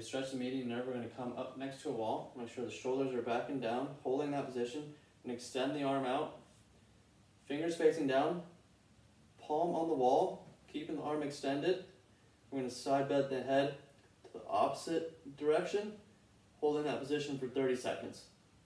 stretch the median nerve. We're going to come up next to a wall. Make sure the shoulders are back and down, holding that position, and extend the arm out. Fingers facing down, palm on the wall, keeping the arm extended. We're going to side bend the head to the opposite direction, holding that position for 30 seconds.